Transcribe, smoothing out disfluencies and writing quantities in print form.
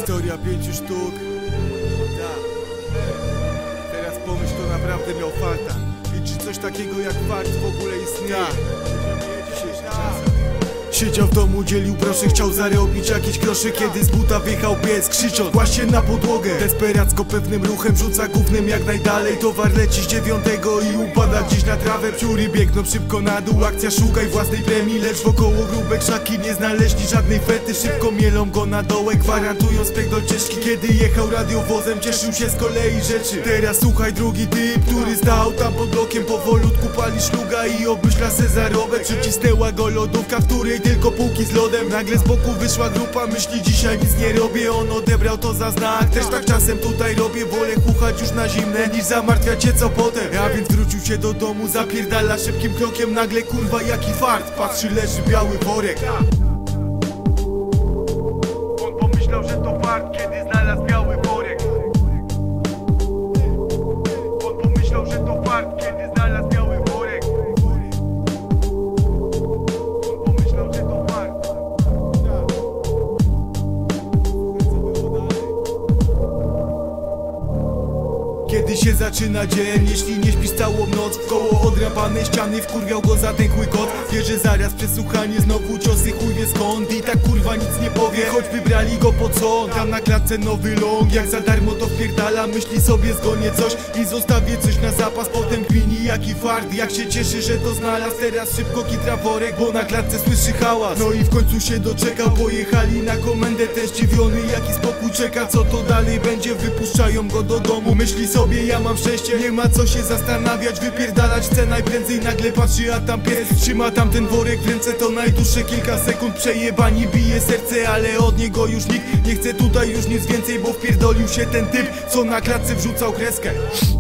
Historia 5 sztuk. Tak. Teraz pomyśl, to naprawdę miał farta. I czy coś takiego jak fart w ogóle istnieje? Siedział w domu, dzielił groszy, chciał zarobić jakieś grosze. Kiedy z buta wjechał pies, krzycząc właśnie na podłogę. Desperacko pewnym ruchem rzuca gównem jak najdalej. Towar leci z 9 i upada gdzieś na trawę. Pióry biegną szybko na dół, akcja szukaj własnej premii. Lecz wokoło grube krzaki nie znaleźli żadnej fety. Szybko mielą go na dołek, gwarantując pierdol ciężki. Kiedy jechał radiowozem, cieszył się z kolei rzeczy. Teraz słuchaj drugi typ, który stał tam pod blokiem. Powolutku pali szluga i obmyśla se zarobek. Przycisnęła go lodówka, w której tylko półki z lodem. Nagle z boku wyszła grupa, myśli dzisiaj nic nie robię. On odebrał to za znak, też tak czasem tutaj robię. Wolę chuchać już na zimne, niż zamartwiać się co potem. A więc wrócił się do domu, zapierdala szybkim krokiem. Nagle kurwa jaki fart, patrzy leży biały worek. On pomyślał, że to fart, kiedy znalazł biały worek. On pomyślał, że to fart, kiedy znalazł biały worek. Kiedy się zaczyna dzień, jeśli nie śpisz całą noc, koło odrapanej ściany wkurwiał go zatękły kot. Wie, że zaraz przesłuchanie, znowu ciosy chuj wie skąd. I tak kurwa nic nie powie, choćby brali go pod sąd. Tam na klatce nowy long, jak za darmo to wpierdala. Myśli sobie zgonię coś i zostawię coś na zapas. Potem gwini jaki fart, jak się cieszy, że to znalazł. Teraz szybko kitra worek, bo na klatce słyszy hałas. No i w końcu się doczekał, pojechali na komendę. Ten zdziwiony jaki spokój czeka, co to dalej będzie. Wypuszczają go do domu, myśli sobie ja mam szczęście, nie ma co się zastanawiać. Wypierdalać chcę najprędzej, nagle patrzy, a tam pies trzyma tamten worek w ręce. To najdłuższe kilka sekund, przejebani bije serce. Ale od niego już nikt nie chce tutaj już nic więcej, bo wpierdolił się ten typ, co na klatce wrzucał kreskę.